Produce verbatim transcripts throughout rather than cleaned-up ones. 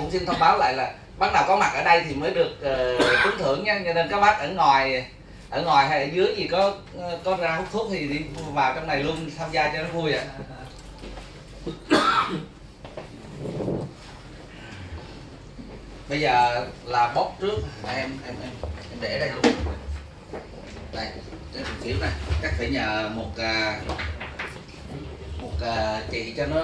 cũng xin thông báo lại là bác nào có mặt ở đây thì mới được uh, trúng thưởng nha, cho nên các bác ở ngoài ở ngoài hay ở dưới gì có có ra hút thuốc thì đi vào trong này luôn tham gia cho nó vui ạ. Bây giờ là bóc trước em em em, em để đây luôn. Đây, cái phiếu này chắc phải nhờ một uh, một uh, chị cho nó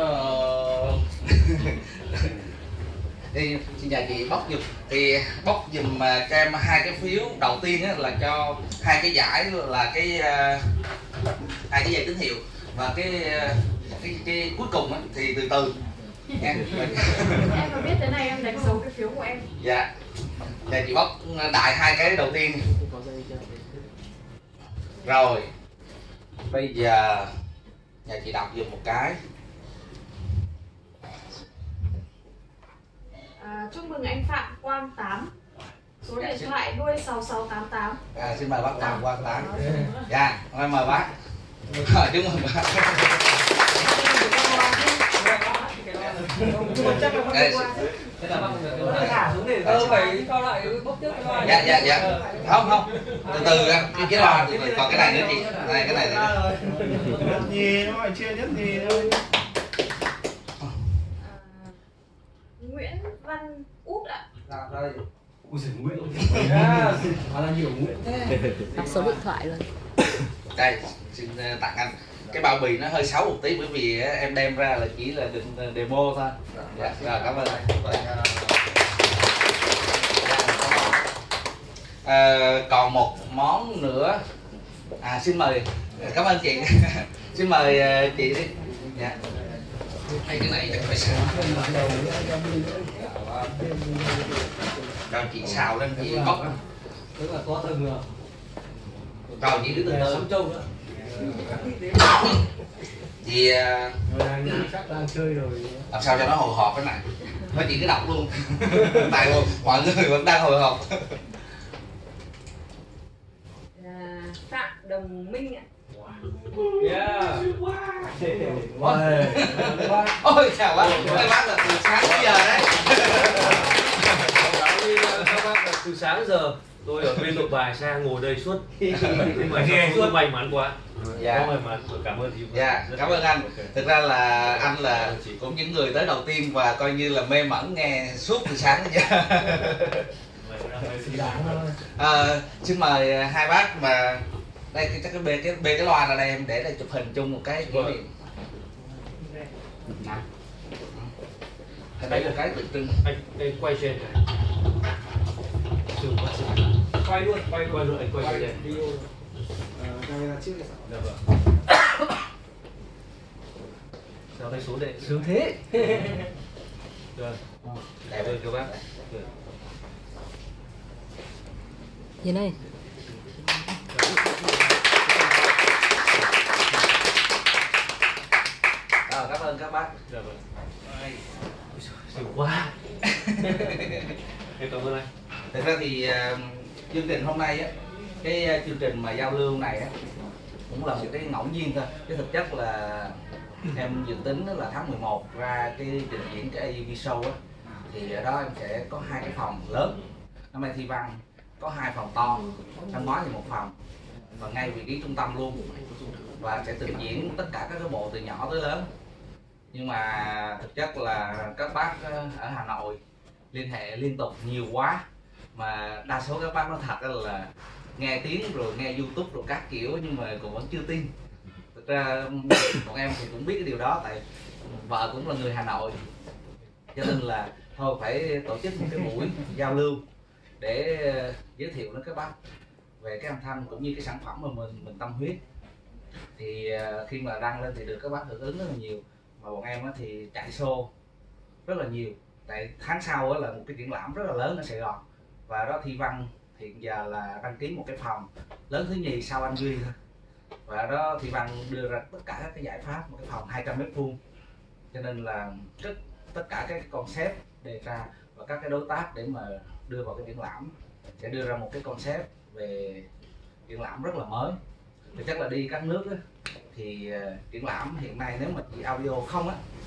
thì xin nhờ chị bóc giùm, thì bóc giùm cho em hai cái phiếu đầu tiên á, là cho hai cái giải là cái uh, hai cái dây tín hiệu, và cái uh, cái, cái cuối cùng á, thì từ từ nha. Em có biết thế này em đánh dấu cái phiếu của em. Dạ. Giờ chị bóc đại hai cái đầu tiên. Rồi. Bây giờ nhà chị đọc giùm một cái. À, chúc mừng anh Phạm Quang Tám. Số Dạ, điện xin... thoại đuôi sáu sáu tám tám. À, xin mời bác Phạm Quang Tám. Dạ, mời bác. Chúc mừng bác. Đây. Ờ phải cho lại bốc trước cái loa. Dạ dạ dạ. Không không. Từ từ ra, cái cái loa còn cái này nữa chị. Đây cái này nữa. Nhất nhì thôi, chưa nhất nhì thôi. Nguyễn Văn Út ạ. Dạ đây. Ui giời, Nguyễn à, mà là nhiều Nguyễn thế. Đọc số điện thoại luôn. Đây, xin tặng anh. Cái bao bì nó hơi xấu một tí bởi vì em đem ra là chỉ là định demo thôi. Dạ, rồi cảm ơn anh. À, còn một món nữa. À xin mời, cảm ơn chị. Xin mời chị đi. Dạ. Hay cái này chắc phải xào. Rồi chị xào lên chị bóc. Tức là có thơm nữa. Rồi chị cứ từ từ. Sống trâu nữa. Thì chắc đang chơi rồi. làm sao cho nó hồi hộp cái này. Thôi chị cứ đọc luôn. Tại mọi người vẫn đang hồi hộp. À, Phạm Đồng Minh ạ. Yeah. Ôi chào bác, các bác là từ sáng đến giờ đấy. Các bác là từ sáng giờ tôi ở bên nội bài sang ngồi đây suốt. Nhưng mà nghe tôi may mắn quá. Dạ. May mắn, cảm ơn chị. Dạ, cảm ơn anh. Thực ra là anh là cũng những người tới đầu tiên và coi như là mê mẩn nghe suốt từ sáng đến giờ. À, xin mời hai bác mà đây chắc cái bê cái bê cái loa là đây em để đây chụp hình chung một cái kỷ niệm. Đây một cái tượng trưng. Anh anh quay trên này. Quay luôn, quay Quay luôn, anh quay trên này. video. Camera trước cái Dạ vâng. Sao đây số đệ sướng thế? Được. Đẹp ơn các bác. Nhìn đây. Rồi, cảm ơn các bác. Dạ vâng. Sướng quá. Em cảm ơn anh. Thực ra thì uh, chương trình hôm nay á, cái uh, chương trình mà giao lưu này á cũng là một cái ngẫu nhiên thôi. Cái thực chất là em dự tính là tháng mười một ra cái trình diễn cái a vê show á, thì ở đó em sẽ có hai cái phòng lớn. Năm nay thi văn có hai phòng to, năm ngoái thì một phòng, và ngay vị trí trung tâm luôn, và sẽ trình diễn tất cả các cái bộ từ nhỏ tới lớn. Nhưng mà thực chất là các bác ở Hà Nội liên hệ liên tục nhiều quá, mà đa số các bác nói thật là nghe tiếng rồi nghe YouTube rồi các kiểu nhưng mà cũng vẫn chưa tin. Thực ra bọn em thì cũng biết cái điều đó, tại vợ cũng là người Hà Nội, cho nên là thôi phải tổ chức một cái buổi giao lưu để giới thiệu đến các bác về cái âm thanh cũng như cái sản phẩm mà mình mình tâm huyết. Thì khi mà đăng lên thì được các bác hưởng ứng rất là nhiều, mà bọn em thì chạy show rất là nhiều. Tại tháng sau là một cái triển lãm rất là lớn ở Sài Gòn, và đó thi văn hiện giờ là đăng ký một cái phòng lớn thứ nhì sau anh Duy thôi, và đó thi văn đưa ra tất cả các cái giải pháp, một cái phòng hai trăm mét vuông, cho nên là rất tất cả các concept đề ra và các cái đối tác để mà đưa vào cái triển lãm sẽ đưa ra một cái concept về triển lãm rất là mới. Thì chắc là đi các nước á, thì uh, triển lãm hiện nay nếu mà chỉ audio không á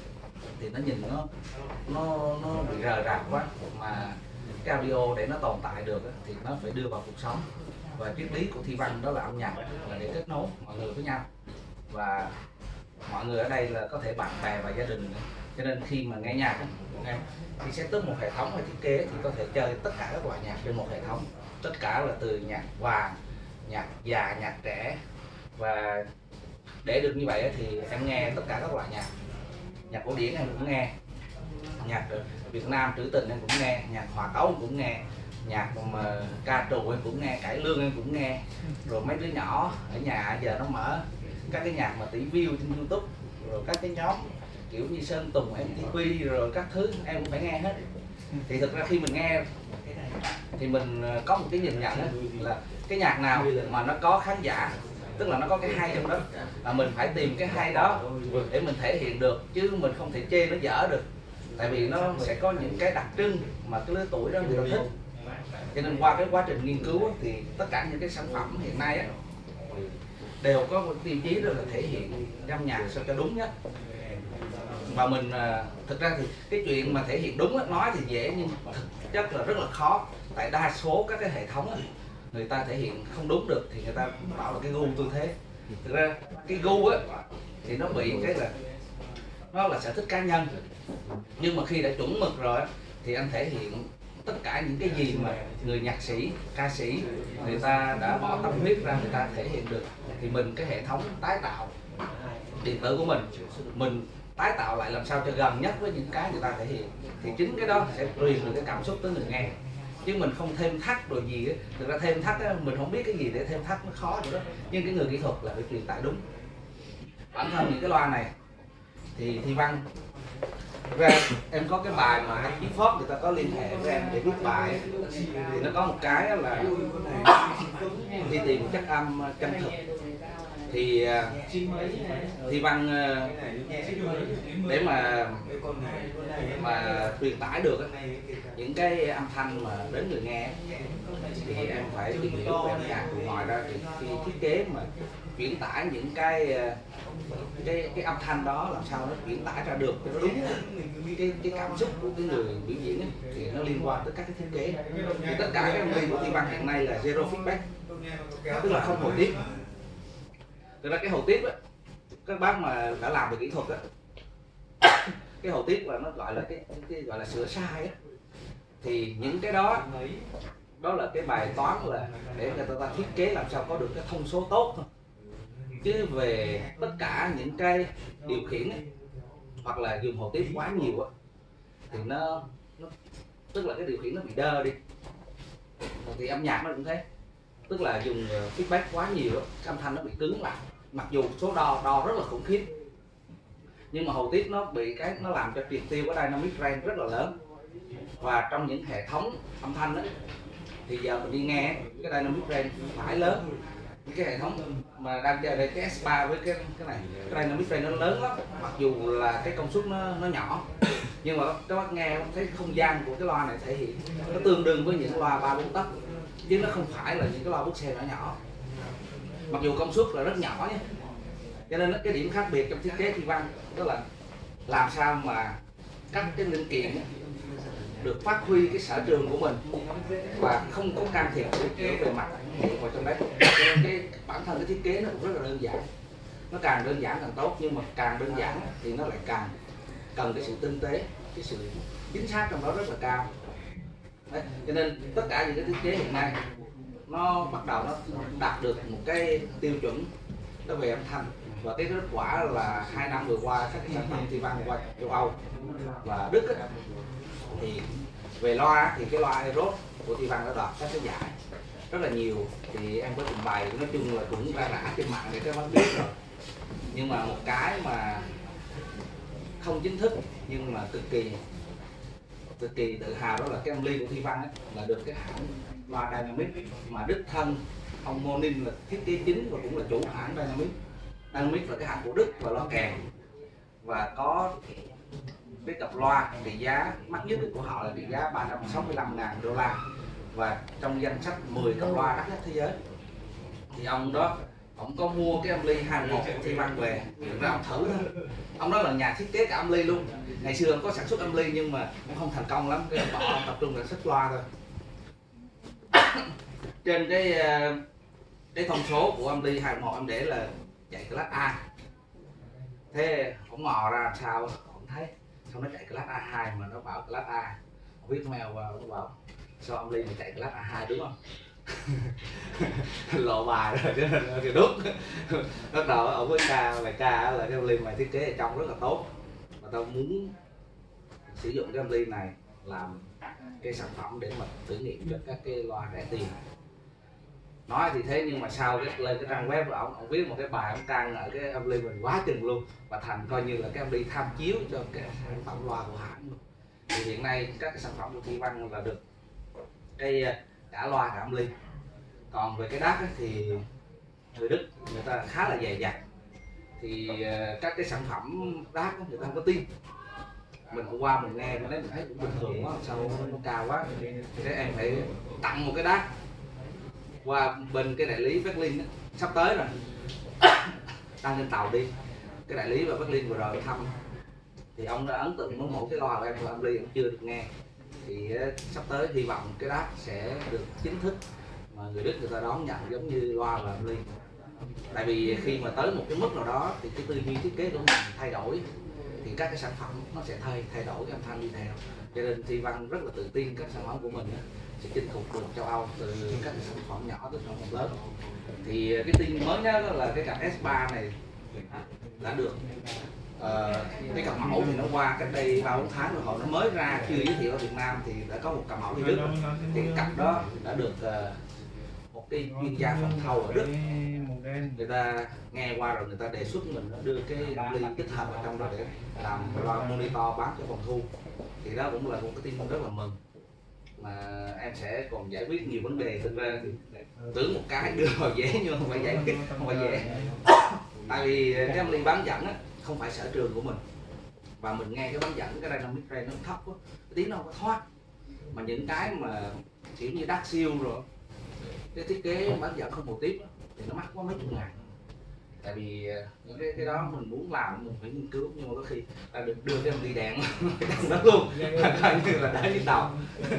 thì nó nhìn nó nó nó bị rời rạc quá, mà cái audio để nó tồn tại được thì nó phải đưa vào cuộc sống. Và triết lý của thi văn đó là âm nhạc là để kết nối mọi người với nhau, và mọi người ở đây là có thể bạn bè và gia đình nữa. Cho nên khi mà nghe nhạc em khi set up một hệ thống hay thiết kế thì có thể chơi tất cả các loại nhạc trên một hệ thống, tất cả là từ nhạc vàng, nhạc già, nhạc trẻ. Và để được như vậy thì em nghe tất cả các loại nhạc, nhạc cổ điển em cũng nghe, nhạc Việt Nam trữ tình em cũng nghe, nhạc hòa tấu em cũng nghe, nhạc mà ca trù em cũng nghe, cải lương em cũng nghe. Rồi mấy đứa nhỏ ở nhà giờ nó mở các cái nhạc mà tỷ view trên YouTube, rồi các cái nhóm kiểu như Sơn Tùng, em tê pê rồi các thứ em cũng phải nghe hết. Thì thực ra khi mình nghe thì mình có một cái nhìn nhận là cái nhạc nào mà nó có khán giả, tức là nó có cái hay trong đó, là mình phải tìm cái hay đó để mình thể hiện được, chứ mình không thể chê nó dở được. Tại vì nó sẽ có những cái đặc trưng mà cái lứa tuổi đó người ta thích. Cho nên qua cái quá trình nghiên cứu thì tất cả những cái sản phẩm hiện nay á, đều có một tiêu chí đó là thể hiện âm nhạc sao cho đúng nhất. Và mình thực ra thì cái chuyện mà thể hiện đúng á, nói thì dễ nhưng thực chất là rất là khó. Tại đa số các cái hệ thống á, người ta thể hiện không đúng được thì người ta bảo là cái gu tư thế. Thực ra cái gu á thì nó bị cái là nó là sở thích cá nhân, nhưng mà khi đã chuẩn mực rồi á, thì anh thể hiện tất cả những cái gì mà người nhạc sĩ, ca sĩ người ta đã bỏ tâm huyết ra người ta thể hiện được, thì mình cái hệ thống tái tạo điện tử của mình mình tái tạo lại làm sao cho gần nhất với những cái người ta thể hiện, thì chính cái đó sẽ truyền được cái cảm xúc tới người nghe. Chứ mình không thêm thắt rồi gì á, thực ra thêm thắt á, mình không biết cái gì để thêm thắt, nó khó rồi đó. Nhưng cái người kỹ thuật là phải truyền tải đúng. Bản thân những cái loa này thì thi văn, thực ra em có cái bài mà anh Pháp người ta có liên hệ với em để viết bài, thì nó có một cái là đi tìm chất âm chân thực. Thì thi văn để mà mà truyền tải được những cái âm thanh mà đến người nghe thì em phải tìm hiểu về âm nhạc. Ngoài ra thì khi thiết kế mà chuyển tải những cái cái cái âm thanh đó làm sao nó chuyển tải ra được cho nó đúng cái cái cảm xúc của cái người biểu diễn ấy, thì nó liên quan tới các cái thiết kế. Thì tất cả các em vê của thi văn hiện nay là zero feedback, tức là không hồi tiếp. Thực ra cái hồi tiếp á, các bác mà đã làm về kỹ thuật á, cái hồi tiếp là nó gọi là cái, cái gọi là sửa sai á, thì những cái đó đó là cái bài toán là để người ta thiết kế làm sao có được cái thông số tốt thôi. Chứ về tất cả những cái điều khiển ấy, hoặc là dùng hồi tiếp quá nhiều á, thì nó, nó tức là cái điều khiển nó bị đơ đi. Thì âm nhạc nó cũng thế, tức là dùng feedback quá nhiều á, cái âm thanh nó bị cứng lại. Mặc dù số đo đo rất là khủng khiếp, nhưng mà hồi tiếp nó bị cái nó làm cho triệt tiêu cái dynamic range rất là lớn. Và trong những hệ thống âm thanh đó, thì giờ mình đi nghe cái dynamic range phải lớn. Những cái hệ thống mà đang chơi đây, cái S ba với cái cái này, cái dynamic range nó lớn lắm, mặc dù là cái công suất nó nó nhỏ, nhưng mà các bác nghe thấy không gian của cái loa này thể hiện nó tương đương với những loa ba bốn tấc, chứ nó không phải là những cái loa bút xe nhỏ nhỏ. Mặc dù công suất là rất nhỏ nhé. Cho nên cái điểm khác biệt trong thiết kế thi văn đó là làm sao mà các cái linh kiện được phát huy cái sở trường của mình và không có can thiệp về mặt vào trong đấy. Cho nên cái bản thân cái thiết kế nó cũng rất là đơn giản. Nó càng đơn giản càng tốt, nhưng mà càng đơn giản thì nó lại càng cần cái sự tinh tế, cái sự chính xác trong đó rất là cao. Đấy, cho nên tất cả những cái thiết kế hiện nay nó bắt đầu nó đạt được một cái tiêu chuẩn nó về âm thanh, và cái kết quả là hai năm vừa qua các sản phẩm thi văn qua châu Âu và Đức ấy, thì về loa thì cái loa Eros của thi văn đã đoạt các cái giải rất là nhiều. Thì em có trình bày nói chung là cũng ra rã trên mạng để các bác biết rồi. Nhưng mà một cái mà không chính thức nhưng mà cực kỳ cực kỳ tự hào đó là cái âm ly của thi văn ấy, là được cái hãng loa Dynamic mà đích thân ông Monin là thiết kế chính và cũng là chủ hãng Dynamic. Dynamic là cái hãng của Đức và loa kèn, và có cái cặp loa trị giá mắc nhất của họ là trị giá ba trăm sáu mươi lăm ngàn đô la, và trong danh sách mười cặp loa đắt nhất thế giới thì ông đó ông có mua cái âm ly hai một của Thi Văn về ra ông thử thôi. Ông đó là nhà thiết kế cả âm ly luôn. Ngày xưa ông có sản xuất âm ly nhưng mà cũng không thành công lắm, cái ông bỏ ông tập trung sản xuất loa thôi. Trên cái cái thông số của âm ly hai một em để là chạy class A. Thế ông mò ra làm sao ông thấy sao nó chạy class A hai mà nó bảo class A. Ông viết mail vào nó bảo sao âm ly mà chạy class A hai đúng không? Lộ bài rồi chứ thì đúc. Bắt đầu ông với ca bài ca là cái âm ly mày thiết kế ở trong rất là tốt và tao muốn sử dụng cái âm ly này làm cái sản phẩm để mà thử nghiệm cho các cái loa rẻ tiền. Nói thì thế nhưng mà sau cái lên cái trang web của ông, ông viết một cái bài ông ca ngợi cái âm ly mình quá chừng luôn và thành coi như là cái âm ly tham chiếu cho cái sản phẩm loa của hãng luôn. Thì hiện nay các cái sản phẩm của Thi Văn là được cái cả loa cả âm ly. Còn về cái đát ấy, thì người Đức người ta khá là dè dặt, thì uh, các cái sản phẩm đát người ta không có tin. Mình hôm qua mình nghe mình thấy mình thấy cũng bình thường quá, sao nó cao quá, thế em phải tặng một cái đát qua bên cái đại lý Berlin đó, sắp tới rồi đang lên tàu đi. Cái đại lý và Berlin vừa rồi thăm thì ông đã ấn tượng với một cái loa của em, âm ly cũng chưa được nghe, thì uh, sắp tới hy vọng cái đát sẽ được chính thức mà người Đức người ta đón nhận giống như loa và âm ly. Tại vì khi mà tới một cái mức nào đó thì cái tư duy thiết kế của mình thay đổi thì các cái sản phẩm nó sẽ thay thay đổi cái âm thanh đi theo. Cho nên Thi Văn rất là tự tin các sản phẩm của mình sẽ chinh phục được châu Âu từ các cái sản phẩm nhỏ tới sản phẩm lớn. Thì cái tin mới nhất là cái cặp S ba này đã được uh, cái cặp mẫu thì nó qua cách đây ba bốn tháng rồi, hồi nó mới ra chưa giới thiệu ở Việt Nam thì đã có một cặp mẫu đi Đức. Thì cặp đó đã được uh, một cái chuyên gia phòng thầu ở Đức người ta nghe qua rồi người ta đề xuất mình đưa cái âm ly tích hợp vào trong đó để làm loa monitor bán cho phòng thu. Thì đó cũng là một cái tin rất là mừng mà em sẽ còn giải quyết nhiều vấn đề. Thực ra tưởng một cái đưa vào dễ nhưng không phải giải quyết, không phải dễ. Tại vì cái âm ly bán dẫn á, không phải sở trường của mình và mình nghe cái bán dẫn cái dynamic range nó thấp quá, cái tiếng nó không có thoát. Mà những cái mà kiểu như đắt siêu rồi cái thiết kế bán dẫn không một tiếp thì nó mắc quá mấy chục ngàn. Tại vì những cái cái đó mình muốn làm mình phải nghiên cứu, nhưng mà có khi là được đưa cái âm ly đèn đó luôn coi như là đã với tàu.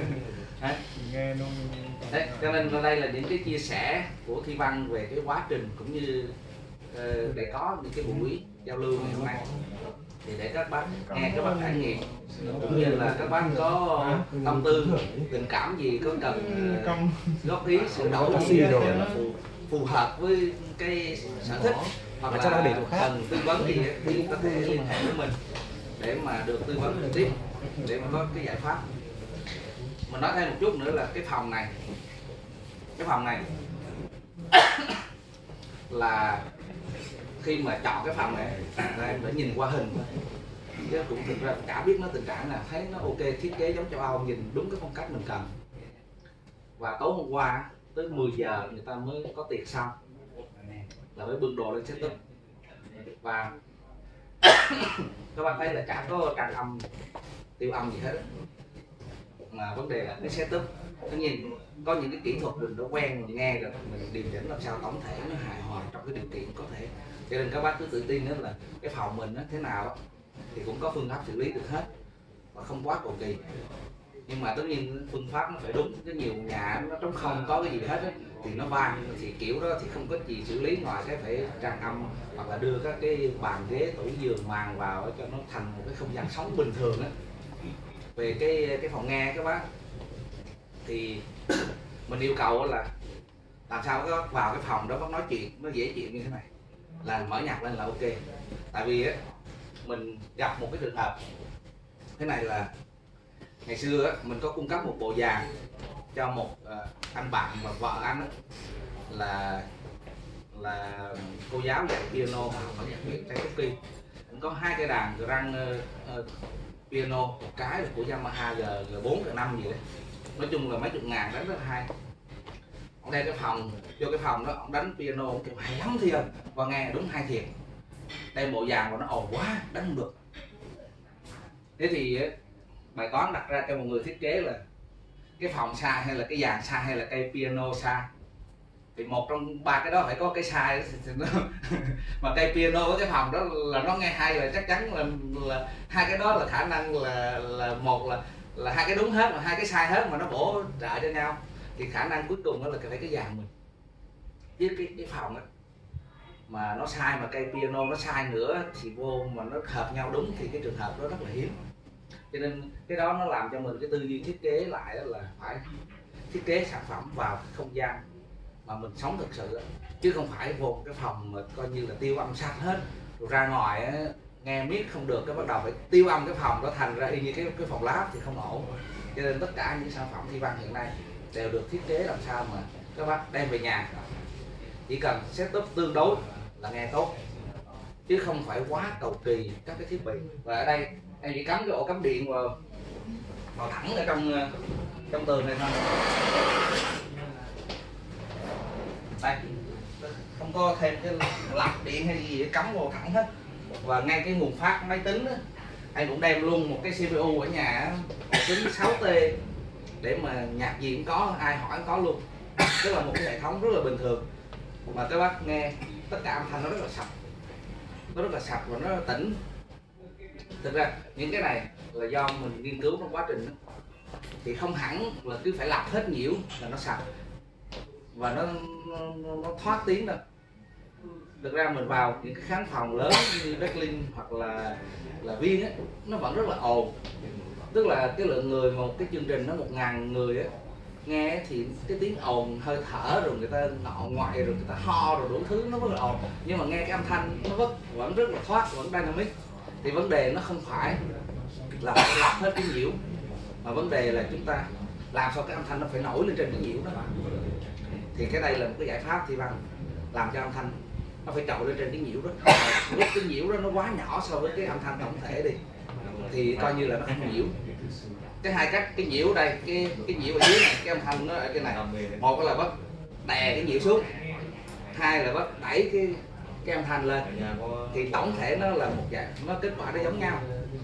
Đấy, cho nên đây là những cái chia sẻ của Thi Văn về cái quá trình cũng như uh, để có những cái buổi giao lưu ngày hôm nay thì để các bác nghe các bác trải nghiệm cũng như là các bác có tâm tư tình cảm gì có cần uh, góp ý sửa đổi gì để nó phù, phù hợp với cái sở thích hoặc là cần tư vấn gì thì có thể liên hệ với mình để mà được tư vấn trực tiếp để mà có cái giải pháp. Mình nói thêm một chút nữa là cái phòng này cái phòng này là khi mà chọn cái phòng này là em phải nhìn qua hình chứ cũng thực ra chả biết nó tình trạng nào, thấy nó ok, thiết kế giống châu Âu, nhìn đúng cái phong cách mình cần. Và tối hôm qua tới mười giờ người ta mới có tiệc xong là mới bưng đồ lên setup và các bạn thấy là chả có tràn âm tiêu âm gì hết, mà vấn đề là cái setup. Tất nhiên có những cái kỹ thuật mình đã quen mình nghe rồi mình điều chỉnh làm sao tổng thể nó hài hòa trong cái điều kiện có thể. Cho nên các bác cứ tự tin đó là cái phòng mình nó thế nào thì cũng có phương pháp xử lý được hết và không quá cầu kỳ. Nhưng mà tất nhiên phương pháp nó phải đúng, cái nhiều nhà nó trống không có cái gì hết ấy, thì nó vang thì kiểu đó thì không có gì xử lý ngoài cái phải tràn âm hoặc là đưa các cái bàn ghế tủ giường màn vào cho nó thành một cái không gian sống bình thường á. Về cái cái phòng nghe các bác thì mình yêu cầu là làm sao có vào cái phòng đó bác nói chuyện nó dễ chịu như thế này là mở nhạc lên là ok. Tại vì á mình gặp một cái trường hợp thế này là ngày xưa á, mình có cung cấp một bộ dàn cho một uh, anh bạn và vợ anh á, là là cô giáo dạy piano và học nhạc Việt Tchaikovsky. Cũng có hai cái đàn răng uh, uh, piano, một cái là của Yamaha G bốn G năm gì đấy, nói chung là mấy chục ngàn, đánh rất là hay. Ông đem cái phòng vô cái phòng đó ông đánh piano ông kiểu hay lắm thì ơi, và nghe đúng hay thiệt. Đem bộ dàn vào nó ồn quá đánh không được. Thế thì bài toán đặt ra cho một người thiết kế là cái phòng sai hay là cái dàn sai hay là cây piano sai. thì một trong ba cái đó phải có cái sai mà cây piano với cái phòng đó là nó nghe hay là chắc chắn là, là hai cái đó là khả năng là là một là là hai cái đúng hết mà hai cái sai hết mà nó bổ trợ cho nhau, thì khả năng cuối cùng đó là phải cái dàn mình với cái cái phòng á mà nó sai, mà cây piano nó sai nữa thì vô mà nó hợp nhau đúng thì cái trường hợp đó rất là hiếm. Cho nên cái đó nó làm cho mình cái tư duy thiết kế lại đó là phải thiết kế sản phẩm vào cái không gian mà mình sống thực sự, chứ không phải vô cái phòng mà coi như là tiêu âm sạch hết rồi ra ngoài á, nghe miết không được, cái bắt đầu phải tiêu âm cái phòng đó thành ra y như cái cái phòng lab thì không ổn. Cho nên tất cả những sản phẩm Thi Văn hiện nay đều được thiết kế làm sao mà các bác đem về nhà chỉ cần setup tương đối là nghe tốt, chứ không phải quá cầu kỳ các cái thiết bị. Và ở đây em chỉ cắm cái ổ cắm điện vào, vào thẳng ở trong trong tường này thôi. Đây, không có thêm cái lọc điện hay gì để cắm vào thẳng hết. Và ngay cái nguồn phát máy tính đó, anh cũng đem luôn một cái xê pê u ở nhà, một kính sáu T để mà nhạc gì cũng có, ai hỏi cũng có luôn. Tức là một cái hệ thống rất là bình thường mà các bác nghe tất cả âm thanh nó rất là sạch, nó rất là sạch và nó rất là tĩnh. Thực ra những cái này là do mình nghiên cứu trong quá trình đó. Thì không hẳn là cứ phải lọc hết nhiễu là nó sạch và nó, nó, nó thoát tiếng đâu. Thực ra mình vào những cái khán phòng lớn như Berlin hoặc là là Viên á, nó vẫn rất là ồn. Tức là cái lượng người, một cái chương trình nó một ngàn người á, nghe thì cái tiếng ồn hơi thở rồi người ta ngọ ngoại rồi người ta ho rồi đủ thứ nó rất là ồn, nhưng mà nghe cái âm thanh nó vẫn vẫn rất là thoát, vẫn dynamic. Thì vấn đề nó không phải là phải lọc hết cái nhiễu, mà vấn đề là chúng ta làm sao cái âm thanh nó phải nổi lên trên cái nhiễu đó. Thì cái đây là một cái giải pháp Thi Văn làm cho âm thanh nó phải trội lên trên cái nhiễu đó. Lúc cái nhiễu đó nó quá nhỏ so với cái âm thanh tổng thể đi thì coi như là nó không nhiễu. Cái hai cách, cái nhiễu đây, cái cái nhiễu ở dưới này, cái âm thanh nó ở cái này. Một là bắt đè cái nhiễu xuống, hai là bắt đẩy cái cái âm thanh lên, thì tổng thể nó là một dạng, nó kết quả nó giống nhau.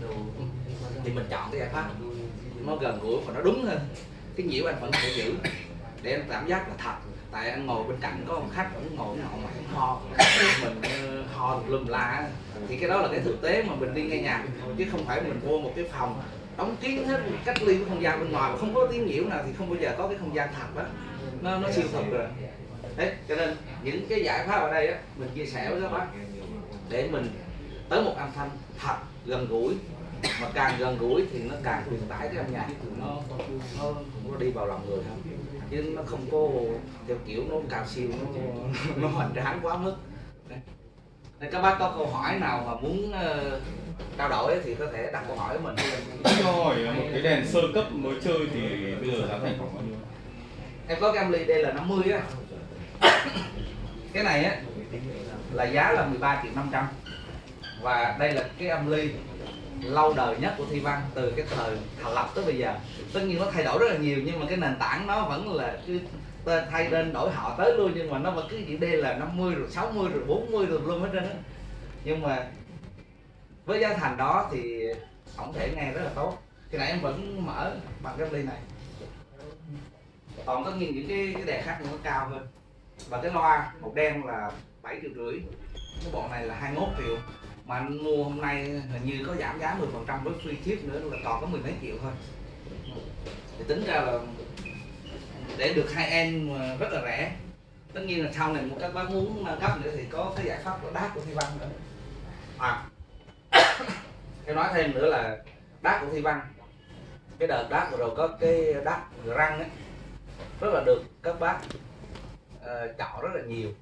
Thì mình chọn cái giải pháp nó gần gũi và nó đúng hơn. Cái nhiễu anh vẫn phải giữ để anh cảm giác là thật. Tại anh ngồi bên cạnh có một khách vẫn ngồi cái họ mà ho, mình ho lùm la, thì cái đó là cái thực tế mà mình đi nghe nhạc, chứ không phải mình vô một cái phòng đóng kín hết, cách ly với không gian bên ngoài mà không có tiếng nhiễu nào thì không bao giờ có cái không gian thật đó, nó nó siêu thực rồi. Đấy, cho nên những cái giải pháp ở đây á mình chia sẻ với các bác để mình tới một âm thanh thật gần gũi, mà càng gần gũi thì nó càng truyền tải cái âm nhạc nó nó nó đi vào lòng người hơn, chứ nó không có theo kiểu nó cao siêu, nó nó hoành tráng quá mức. Nên các bác có câu hỏi nào mà muốn uh, trao đổi thì có thể đặt câu hỏi với mình. Cho hỏi là một cái đèn sơ cấp mới chơi thì bây giờ giá thành khoảng bao nhiêu? Em có cái âm ly đây là năm mươi á. Cái này á là giá là mười ba triệu năm trăm. Và đây là cái âm ly lâu đời nhất của Thi Văn từ cái thời thành lập tới bây giờ. Tất nhiên nó thay đổi rất là nhiều nhưng mà cái nền tảng nó vẫn là cái tên thay tên đổi họ tới luôn, nhưng mà nó vẫn cứ chữ D là năm mươi rồi sáu mươi rồi bốn mươi rồi luôn hết trơn á. Nhưng mà với giá thành đó thì tổng thể nghe rất là tốt. Khi nãy em vẫn mở bằng cái ly này. Còn tất nhiên những cái cái đèn khác nó cao hơn. Và cái loa màu đen là bảy triệu rưỡi. Cái bọn này là hai mươi mốt triệu. Mà anh mua hôm nay hình như có giảm giá mười phần trăm với free ship nữa là còn có mười mấy triệu thôi. Thì tính ra là để được hai end rất là rẻ. Tất nhiên là sau này một các bác muốn nâng cấp nữa thì có cái giải pháp của đát của Thi Văn nữa. À, em nói thêm nữa là đát của Thi Văn, cái đợt đát vừa rồi có cái đát răng ấy, rất là được các bác uh, chọn rất là nhiều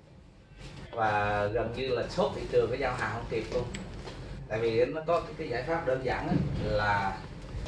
và gần như là sốt thị trường, cái giao hàng không kịp luôn. Tại vì nó có cái, cái giải pháp đơn giản ấy, là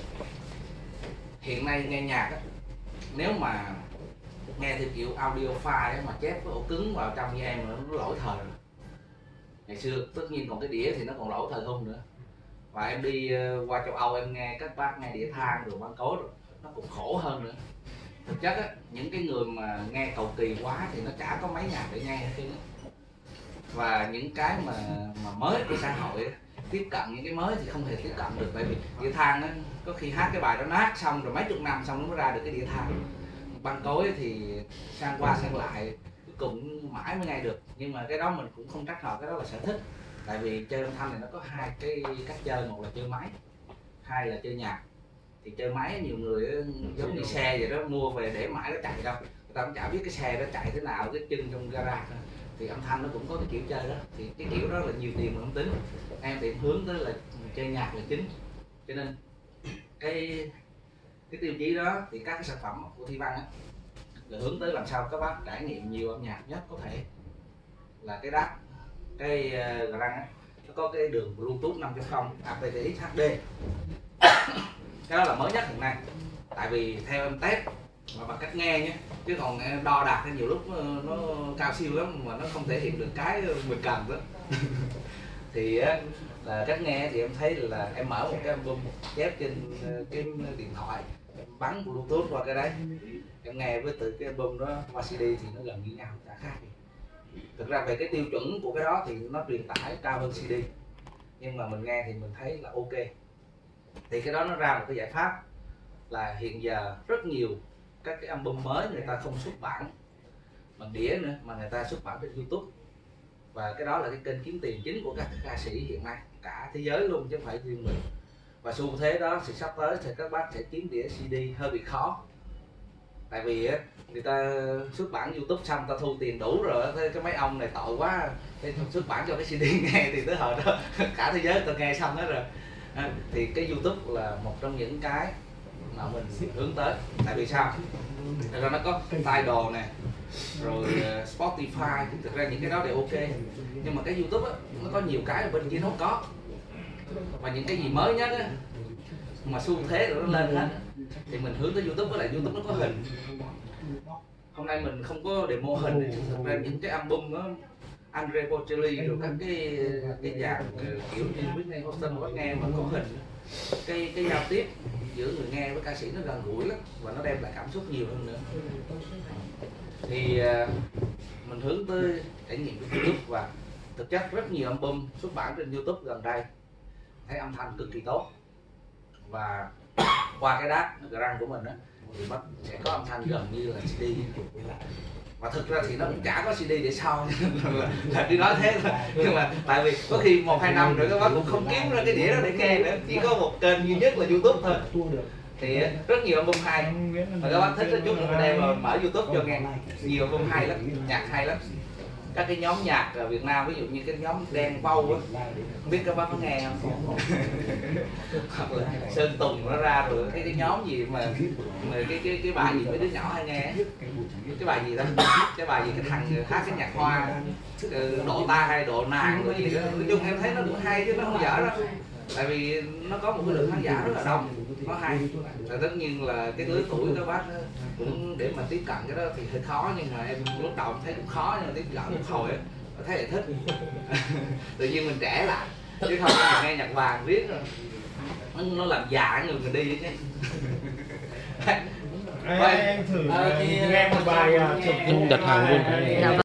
hiện nay nghe nhạc ấy, nếu mà nghe theo kiểu audio file ấy, mà chép cái ổ cứng vào trong như em nó, nó lỗi thời rồi. Ngày xưa tất nhiên còn cái đĩa thì nó còn lỗi thời không nữa. Và em đi uh, qua châu Âu em nghe các bác nghe đĩa than rồi băng cối rồi nó cũng khổ hơn nữa. Thực chất á, những cái người mà nghe cầu kỳ quá thì nó chả có mấy nhạc để nghe hết. Và những cái mà mà mới của xã hội ấy, tiếp cận những cái mới thì không thể tiếp cận được, tại vì đĩa than á, có khi hát cái bài đó nát xong rồi mấy chục năm xong nó mới ra được cái đĩa than. Băng cối thì sang qua sang lại, cuối cũng mãi mới nghe được, nhưng mà cái đó mình cũng không trách họ, cái đó là sở thích. Tại vì chơi âm thanh này nó có hai cái cách chơi, một là chơi máy, hai là chơi nhạc. Thì chơi máy nhiều người giống như xe vậy đó, mua về để mãi nó chạy đâu, người ta cũng chả biết cái xe nó chạy thế nào, cái chân trong gara. Thì âm thanh nó cũng có cái kiểu chơi đó, thì cái kiểu đó là nhiều tiền mà không tính. Em thì hướng tới là chơi nhạc là chính, cho nên cái cái tiêu chí đó thì các cái sản phẩm của Thi Văn á là hướng tới làm sao các bác trải nghiệm nhiều âm nhạc nhất có thể. Là cái đắt cái uh, răng á, nó có cái đường Bluetooth năm chấm không a pê tê ích hát đê, cái đó là mới nhất hiện nay. Tại vì theo em test mà bằng cách nghe nhé, chứ còn đo đạc nhiều lúc nó, nó cao siêu lắm mà nó không thể hiện được cái mình cần đó. Thì á, là cách nghe thì em thấy là em mở một cái album chép trên cái điện thoại, em bắn Bluetooth qua cái đấy, em nghe với từ cái album đó qua xê đê thì nó gần như nhau, chả khác gì. Thực ra về cái tiêu chuẩn của cái đó thì nó truyền tải cao hơn xê đê, nhưng mà mình nghe thì mình thấy là ok. Thì cái đó nó ra một cái giải pháp là hiện giờ rất nhiều các cái album mới người ta không xuất bản bằng đĩa nữa, mà người ta xuất bản trên YouTube. Và cái đó là cái kênh kiếm tiền chính của các ca sĩ hiện nay, cả thế giới luôn chứ không phải riêng mình. Và xu thế đó thì sắp tới thì các bác sẽ kiếm đĩa xê đê hơi bị khó. Tại vì á, người ta xuất bản YouTube xong ta thu tiền đủ rồi, thế cái mấy ông này tội quá, thế xuất bản cho cái xê đê nghe thì tới hồi đó cả thế giới ta nghe xong hết rồi. À, thì cái YouTube là một trong những cái mà mình hướng tới. Tại vì sao? Thật ra nó có Tidal nè, rồi uh, Spotify, thực ra những cái đó đều ok. Nhưng mà cái YouTube á, nó có nhiều cái ở bên kia nó không có. Và những cái gì mới nhất á, mà xu thế rồi nó lên hết, thì mình hướng tới YouTube. Với lại YouTube nó có hình. Hôm nay mình không có demo hình này. Thực ra những cái album đó Andre Bocelli rồi các cái cái dàn kiểu như Whitney Houston bắt nghe mà có hình, cái cái giao tiếp giữa người nghe với ca sĩ nó gần gũi lắm và nó đem lại cảm xúc nhiều hơn nữa. Thì uh, mình hướng tới trải nghiệm của YouTube. Và thực chất rất nhiều album xuất bản trên YouTube gần đây thấy âm thanh cực kỳ tốt, và qua cái đát răng của mình á thì bắt sẽ có âm thanh gần như là xê đê. Và thực ra thì nó cũng chả có xê đê để sau là, là đi nói thế thôi. Nhưng mà tại vì có khi một hai năm rồi các bác cũng không kiếm ra cái đĩa đó để nghe nữa, chỉ có một kênh duy nhất là YouTube thôi. Thì rất nhiều album hay và các bác thích một chút nữa đem vào mở YouTube cho nghe. Nhiều album hay lắm, nhạc hay lắm. Các cái nhóm nhạc ở Việt Nam, ví dụ như cái nhóm Đen Vâu á, không biết các bác có nghe không? Hoặc là Sơn Tùng nó ra rồi cái cái nhóm gì mà, mà cái cái cái bài gì mấy đứa nhỏ hay nghe, cái bài gì đó, cái bài gì cái thằng hát cái nhạc hoa độ ta hay độ nàng rồi gì đó. Nói chung em thấy nó cũng hay chứ nó không dở đâu. Tại vì nó có một cái lượng khán giả rất là đông, nó hay. Và tất nhiên là cái lứa tuổi các bác cũng để mà tiếp cận cái đó thì hơi khó, nhưng mà em lúc đầu thấy cũng khó, nhưng mà tiếp cận một hồi á thấy là thích. Tự nhiên mình trẻ lại, chứ không mình nghe nhạc vàng riết rồi nó, nó làm già người mình đi chứ. Anh thử nghe một bài đặt hàng luôn.